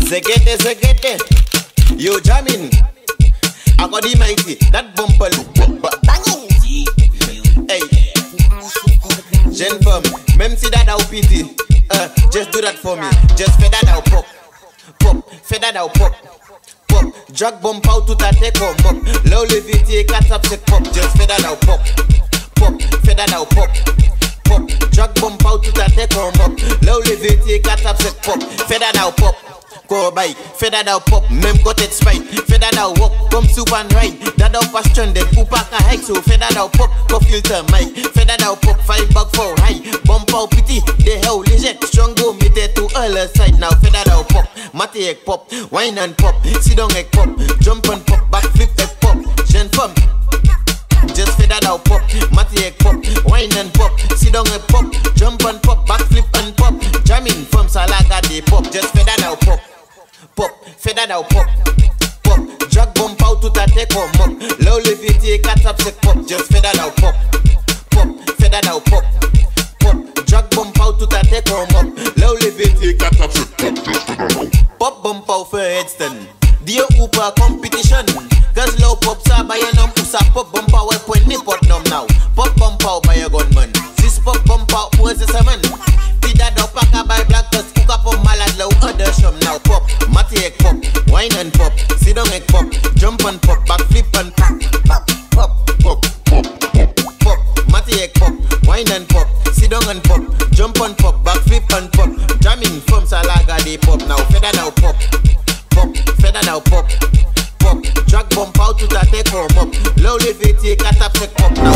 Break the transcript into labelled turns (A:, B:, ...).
A: Zekete, yo jamming. I got the mighty, that bumper look banging. Hey, Gen Femme, même si that out pity, just do that for me. Just fed that out pop, fed that out pop. Drag bump out to that take on pop. Low levity, cat up set pop. Just fed that out pop, fed that out pop. Drag bump out to that take on pop. Low levity, cat up set pop. Fed that out pop. Go bike, fed that out pop, mem got it spike. Fed that out walk, come soup and ride. That out passion, then upaka hike. So fed that out pop, go filter mic. Fed that out pop, 5 back for high. Bump out pity, the hell legit. Strong go meet it to all the side. Now fed that out pop, matty egg pop, wine and pop. Sit down egg pop, jump and pop, back flip egg pop. Gen Femme, just fed that out pop, matty egg pop, wine and pop. Sit down egg pop, jump and pop, back flip and pop. Jamming from Salaga they pop, just fed that out pop. Fed that out pop. Drag bump out to that take on mop. Low levity, cat up set pop. Just fed that out pop. Fed that out pop. Drag bump out to that take on mop. Low levity, cat up set pop. Pop bump out for headstand. Dear Uber competition. Cause low pops are by a num. Usa pop bump out when nip pot num now. Pop bump out by a gunman. This pop bump out was a seven. That up pack by black dust, cook up on malad low other shum now pop, matty egg pop, wine and pop, sit down egg pop, jump and pop, back flip and pop, matty egg pop, wine and pop, sit down and pop, jump and pop, back flip and pop, jamming from Salaga they pop now, feather now pop, feather now pop, drag bump out to that take home up, low levity cat up set pop.